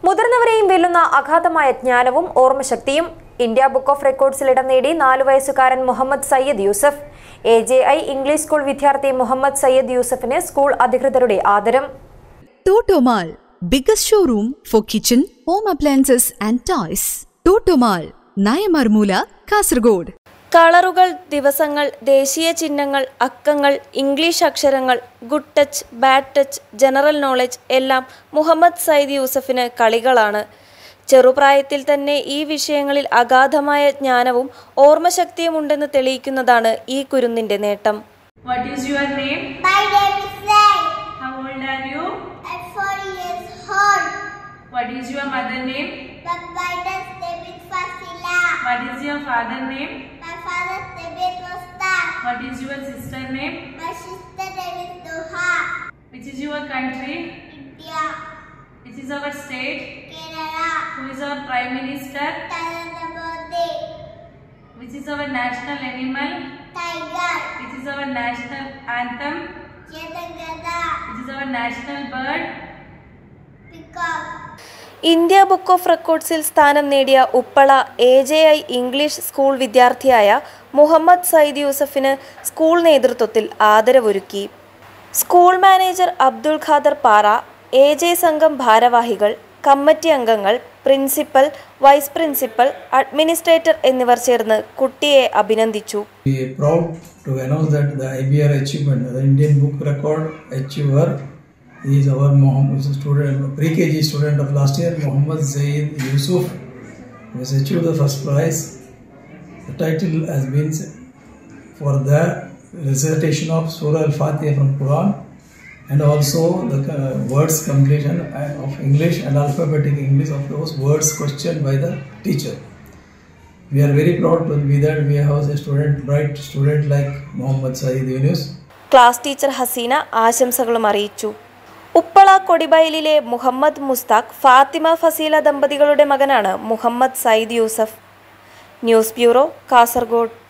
മുതിർന്നവരെയും വെല്ലുന്ന അഗാധമായ ജ്ഞാനവും ഓർമ്മശക്തിയും. ഇന്ത്യ ബുക്ക് ഓഫ് റെക്കോർഡ്സിൽ ഇടം നേടി 4 വയസ്സുകാരൻ Muhammad Sayyid Yusuf. AJI English school വിദ്യാർത്ഥി മുഹമ്മദ് സയ്യിദ് യൂസഫിന് സ്കൂൾ അധികൃതരുടെ ആദരം. Totomal, biggest showroom for kitchen, home appliances and toys. Totomal, Nayamarmula, Kasaragod. കളറുകൾ, ദിവസങ്ങൾ, ദേശീയ ചിഹ്നങ്ങൾ, അക്കങ്ങൾ, ഇംഗ്ലീഷ് അക്ഷരങ്ങൾ, good touch, bad touch, general knowledge എല്ലാം മുഹമ്മദ് സയ്യിദ് യൂസഫിന് കളികളാണ്. ചെറുപ്രായത്തിൽ തന്നെ ഈ വിഷയങ്ങളിൽ അഗാധമായ ജ്ഞാനവും ഓർമ്മശക്തിയും ഉണ്ടെന്ന് തെളിയിക്കുന്നതാണ് ഈ കുരുന്നിന്റെ നേട്ടം. What is your name? My name is Sai. How old are you? I'm 4 years old. What is your mother name? My mother's name is Fasila. What is your father name? My father's name is Mustaq. What is your sister name? My sister name is Doha. Which is your country? India. Which is our state? Kerala. Who is our prime minister? Narendra Modi. Which is our national animal? Tiger. Which is our national anthem? Jatangada. Which is our national bird? Peacock. India book of റെക്കോർഡ്സിൽ സ്ഥാനം നേടിയ Uppala AJI English school വിദ്യാർത്ഥിയായ മുഹമ്മദ് സയ്യിദ് യൂസഫിന് school നേതൃത്വത്തിൽ ആദരവൊരുക്കി. School manager Abdul Khader Para, AJ സംഘം ഭാരവാഹികൾ, committee അംഗങ്ങൾ, പ്രിൻസിപ്പൽ, വൈസ് പ്രിൻസിപ്പൽ, അഡ്മിനിസ്ട്രേറ്റർ എന്നിവർ ചേർന്ന് കുട്ടിയെ അഭിനന്ദിച്ചു. We are proud to announce that the IBR achievement, the Indian Book Record achiever, is our student, pre-KG student of last year, Muhammad Zaid Yusuf, who has achieved the first prize. The title has been for the recitation of Surah Al-Fatiha from Quran, and also the words completion of English and alphabetic English of those words questioned by the teacher. We are very proud to be that we have a student, bright student like Muhammad Saeed Yunus. Class teacher Haseena ആശംസകളും അറിയിച്ചു. ഉപ്പള കൊടിബയലിലെ മുഹമ്മദ് മുസ്താഖ്, ഫാത്തിമ ഫസീല ദമ്പതികളുടെ മകനാണ് Muhammad Sayyid Yusuf. News bureau, Kasaragod.